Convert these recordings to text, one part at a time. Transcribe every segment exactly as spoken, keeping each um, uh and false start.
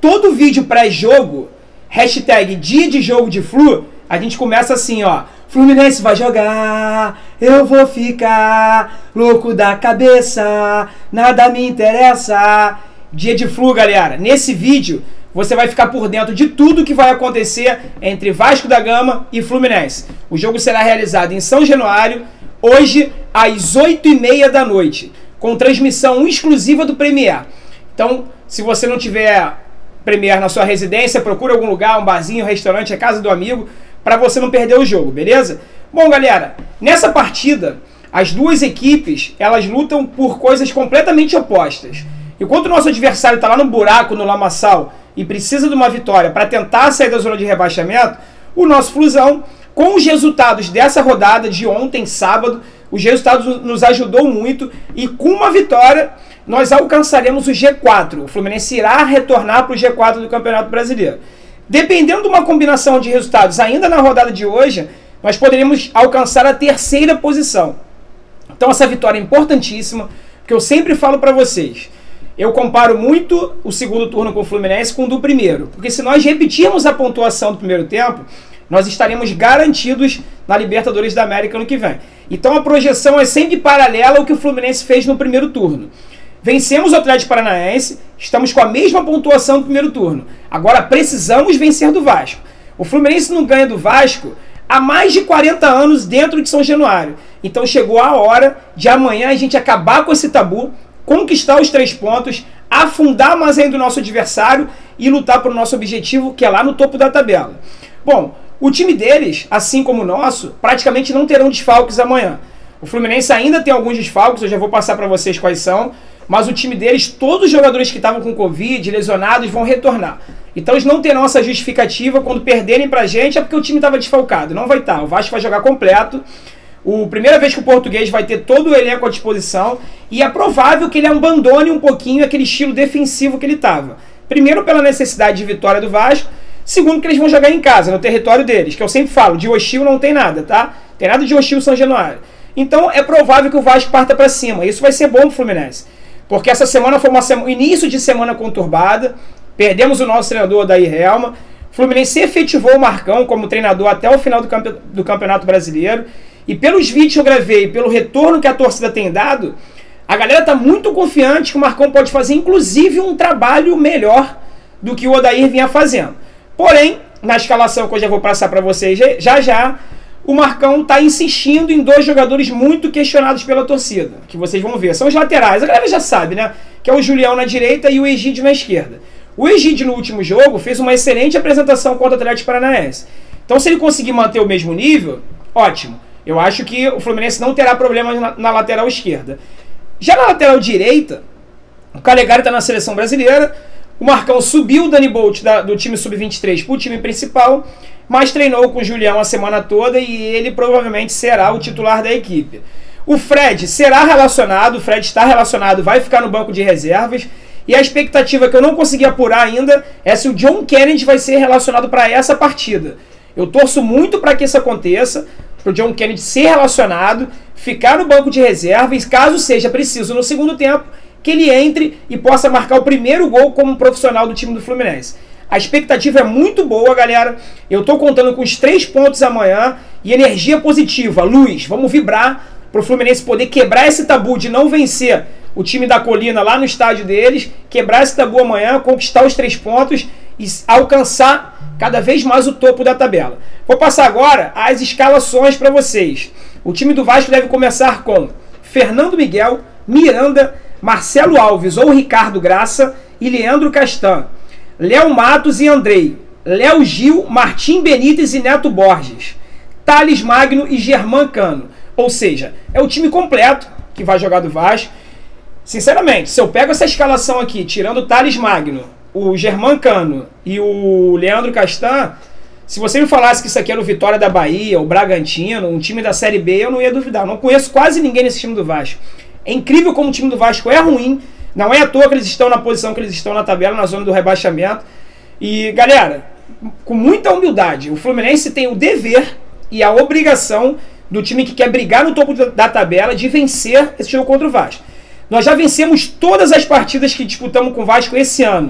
todo vídeo pré-jogo, hashtag dia de jogo de Flu, a gente começa assim, ó. Fluminense vai jogar, eu vou ficar louco da cabeça, nada me interessa. Dia de Flu, galera. Nesse vídeo, você vai ficar por dentro de tudo que vai acontecer entre Vasco da Gama e Fluminense. O jogo será realizado em São Januário, hoje, às oito e meia da noite, com transmissão exclusiva do Premier. Então, se você não tiver Premier na sua residência, procura algum lugar, um barzinho, um restaurante, a casa do amigo, para você não perder o jogo, beleza? Bom, galera, nessa partida, as duas equipes, elas lutam por coisas completamente opostas. Enquanto o nosso adversário está lá no buraco, no lamaçal, e precisa de uma vitória para tentar sair da zona de rebaixamento, o nosso Flusão, com os resultados dessa rodada de ontem, sábado, os resultados nos ajudou muito, e com uma vitória, nós alcançaremos o G quatro. O Fluminense irá retornar para o G quatro do Campeonato Brasileiro. Dependendo de uma combinação de resultados ainda na rodada de hoje, nós poderíamos alcançar a terceira posição. Então essa vitória é importantíssima, porque eu sempre falo para vocês, eu comparo muito o segundo turno com o Fluminense com o do primeiro, porque se nós repetirmos a pontuação do primeiro tempo, nós estaremos garantidos na Libertadores da América no que vem. Então a projeção é sempre paralela ao que o Fluminense fez no primeiro turno. Vencemos o Atlético Paranaense, estamos com a mesma pontuação do primeiro turno. Agora precisamos vencer do Vasco. O Fluminense não ganha do Vasco há mais de quarenta anos dentro de São Januário. Então chegou a hora de amanhã a gente acabar com esse tabu, conquistar os três pontos, afundar mais ainda o nosso adversário e lutar para o nosso objetivo, que é lá no topo da tabela. Bom, o time deles, assim como o nosso, praticamente não terão desfalques amanhã. O Fluminense ainda tem alguns desfalques, eu já vou passar para vocês quais são, mas o time deles, todos os jogadores que estavam com Covid, lesionados, vão retornar. Então eles não terão essa justificativa quando perderem pra gente, é porque o time estava desfalcado. Não vai estar, o Vasco vai jogar completo. A primeira vez que o Português vai ter todo o elenco à disposição, e é provável que ele abandone um pouquinho aquele estilo defensivo que ele estava. Primeiro pela necessidade de vitória do Vasco, segundo que eles vão jogar em casa, no território deles, que eu sempre falo, de hostil não tem nada, tá? Tem nada de hostil São Januário. Então é provável que o Vasco parta para cima, isso vai ser bom pro Fluminense. Porque essa semana foi um início de semana conturbada, perdemos o nosso treinador Odair Helma, o Fluminense efetivou o Marcão como treinador até o final do, campe do Campeonato Brasileiro, e pelos vídeos que eu gravei, pelo retorno que a torcida tem dado, a galera está muito confiante que o Marcão pode fazer inclusive um trabalho melhor do que o Odair vinha fazendo. Porém, na escalação que eu já vou passar para vocês já já, o Marcão está insistindo em dois jogadores muito questionados pela torcida, que vocês vão ver, são os laterais, a galera já sabe, né? Que é o Julião na direita e o Egídio na esquerda. O Egídio no último jogo fez uma excelente apresentação contra o Atlético Paranaense. Então se ele conseguir manter o mesmo nível, ótimo. Eu acho que o Fluminense não terá problemas na, na lateral esquerda. Já na lateral direita, o Calegari está na seleção brasileira, o Marcão subiu o Dani Bolt da, do time sub vinte e três para o time principal, mas treinou com o Julião a semana toda e ele provavelmente será o titular da equipe. O Fred será relacionado, o Fred está relacionado, vai ficar no banco de reservas, e a expectativa que eu não consegui apurar ainda é se o John Kennedy vai ser relacionado para essa partida. Eu torço muito para que isso aconteça, para o John Kennedy ser relacionado, ficar no banco de reservas, caso seja preciso no segundo tempo, que ele entre e possa marcar o primeiro gol como profissional do time do Fluminense. A expectativa é muito boa, galera. Eu estou contando com os três pontos amanhã e energia positiva. Luz, vamos vibrar para o Fluminense poder quebrar esse tabu de não vencer o time da Colina lá no estádio deles, quebrar esse tabu amanhã, conquistar os três pontos e alcançar cada vez mais o topo da tabela. Vou passar agora as escalações para vocês. O time do Vasco deve começar com Fernando Miguel, Miranda, Marcelo Alves ou Ricardo Graça e Leandro Castan. Léo Matos e Andrei, Léo Gil, Martim Benítez e Neto Borges, Thales Magno e Germán Cano. Ou seja, é o time completo que vai jogar do Vasco. Sinceramente, se eu pego essa escalação aqui, tirando o Thales Magno, o Germán Cano e o Leandro Castan, se você me falasse que isso aqui era o Vitória da Bahia, o Bragantino, um time da Série B, eu não ia duvidar. Eu não conheço quase ninguém nesse time do Vasco. É incrível como o time do Vasco é ruim. Não é à toa que eles estão na posição que eles estão na tabela, na zona do rebaixamento. E, galera, com muita humildade, o Fluminense tem o dever e a obrigação do time que quer brigar no topo da tabela de vencer esse jogo contra o Vasco. Nós já vencemos todas as partidas que disputamos com o Vasco esse ano.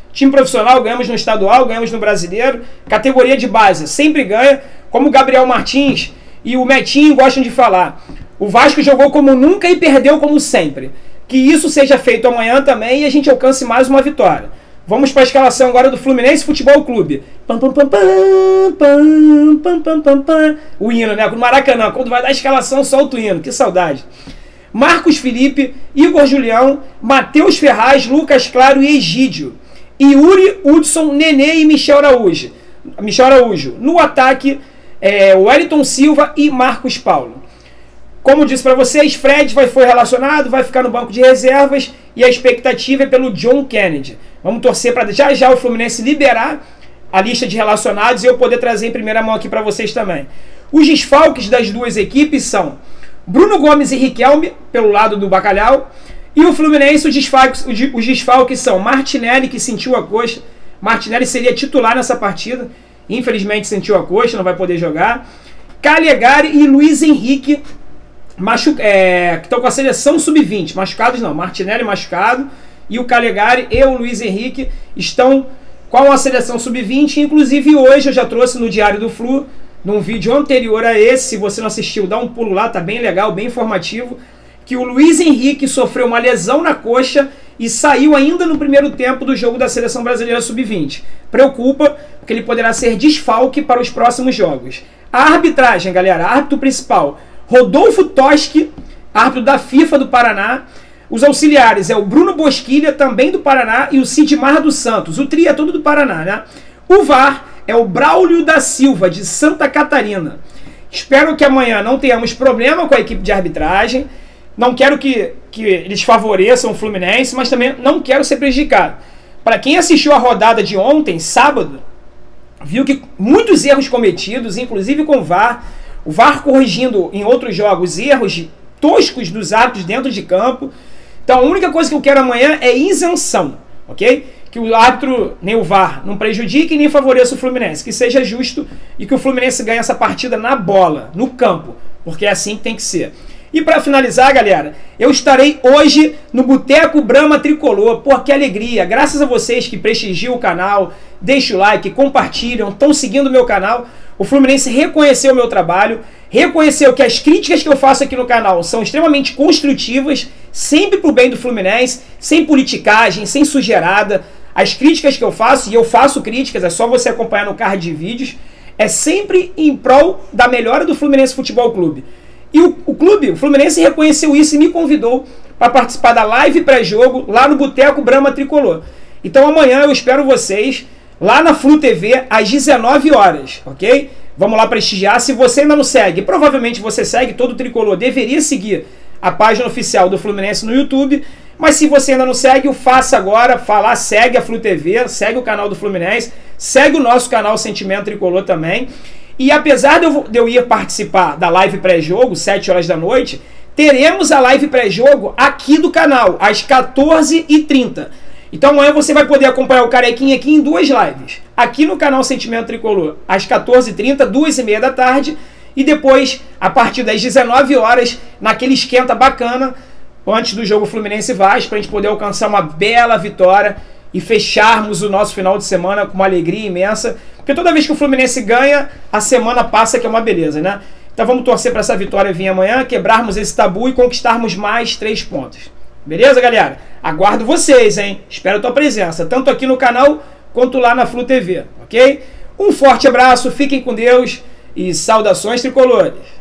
Time profissional, ganhamos no estadual, ganhamos no brasileiro. Categoria de base, sempre ganha. Como o Gabriel Martins e o Metinho gostam de falar. O Vasco jogou como nunca e perdeu como sempre. Que isso seja feito amanhã também e a gente alcance mais uma vitória. Vamos para a escalação agora do Fluminense Futebol Clube. Pam, pam, pam, pam, pam, pam, pam, pam, pam. O hino, né? No Maracanã. Quando vai dar a escalação, solta o hino. Que saudade. Marcos Felipe, Igor Julião, Matheus Ferraz, Lucas Claro e Egídio. Yuri, Hudson, Nenê e Michel Araújo. Michel Araújo. No ataque, é, Wellington Silva e Marcos Paulo. Como disse para vocês, Fred vai, foi relacionado, vai ficar no banco de reservas e a expectativa é pelo John Kennedy. Vamos torcer para já já o Fluminense liberar a lista de relacionados e eu poder trazer em primeira mão aqui para vocês também. Os desfalques das duas equipes são Bruno Gomes e Riquelme, pelo lado do Bacalhau, e o Fluminense, os desfalques, os desfalques são Martinelli, que sentiu a coxa. Martinelli seria titular nessa partida, infelizmente sentiu a coxa, não vai poder jogar. Calegari e Luiz Henrique, machu é, que estão com a seleção sub vinte, machucados não, Martinelli machucado, e o Calegari e o Luiz Henrique estão com a seleção sub vinte, inclusive hoje eu já trouxe no Diário do Flu, num vídeo anterior a esse, se você não assistiu, dá um pulo lá, tá bem legal, bem informativo, que o Luiz Henrique sofreu uma lesão na coxa e saiu ainda no primeiro tempo do jogo da Seleção Brasileira sub vinte. Preocupa, porque ele poderá ser desfalque para os próximos jogos. A arbitragem, galera, árbitro principal, Rodolfo Toschi, árbitro da FIFA do Paraná. Os auxiliares é o Bruno Bosquilha, também do Paraná, e o Sidmar dos Santos. O tri é todo do Paraná, né? O V A R é o Braulio da Silva, de Santa Catarina. Espero que amanhã não tenhamos problema com a equipe de arbitragem. Não quero que, que eles favoreçam o Fluminense, mas também não quero ser prejudicado. Para quem assistiu a rodada de ontem, sábado, viu que muitos erros cometidos, inclusive com o V A R, o V A R corrigindo em outros jogos erros toscos dos árbitros dentro de campo. Então a única coisa que eu quero amanhã é isenção, ok? Que o árbitro, nem o V A R, não prejudique nem favoreça o Fluminense, que seja justo e que o Fluminense ganhe essa partida na bola, no campo, porque é assim que tem que ser. E para finalizar, galera, eu estarei hoje no Boteco Brahma Tricolor. Pô, que alegria! Graças a vocês que prestigiam o canal, deixam o like, compartilham, estão seguindo o meu canal. O Fluminense reconheceu o meu trabalho, reconheceu que as críticas que eu faço aqui no canal são extremamente construtivas, sempre pro bem do Fluminense, sem politicagem, sem sujeirada. As críticas que eu faço, e eu faço críticas, é só você acompanhar no card de vídeos, é sempre em prol da melhora do Fluminense Futebol Clube. E o, o clube, o Fluminense, reconheceu isso e me convidou para participar da live pré-jogo lá no Boteco Brahma Tricolor. Então amanhã eu espero vocês lá na Flu T V às dezenove horas, ok? Vamos lá prestigiar. Se você ainda não segue, provavelmente você segue, todo tricolor deveria seguir a página oficial do Fluminense no YouTube. Mas se você ainda não segue, o faça agora, falar, segue a Flu T V, segue o canal do Fluminense, segue o nosso canal Sentimento Tricolor também. E apesar de eu, de eu ir participar da live pré-jogo, sete horas da noite, teremos a live pré-jogo aqui do canal, às quatorze e trinta. Então amanhã você vai poder acompanhar o Carequinha aqui em duas lives. Aqui no canal Sentimento Tricolor, às quatorze e trinta, duas e meia da tarde. E depois, a partir das dezenove horas, naquele esquenta bacana, antes do jogo Fluminense Vasco, para a gente poder alcançar uma bela vitória e fecharmos o nosso final de semana com uma alegria imensa. Porque toda vez que o Fluminense ganha, a semana passa, que é uma beleza, né? Então vamos torcer para essa vitória vir amanhã, quebrarmos esse tabu e conquistarmos mais três pontos. Beleza, galera? Aguardo vocês, hein? Espero a tua presença, tanto aqui no canal quanto lá na Flu T V, ok? Um forte abraço, fiquem com Deus e saudações tricolores!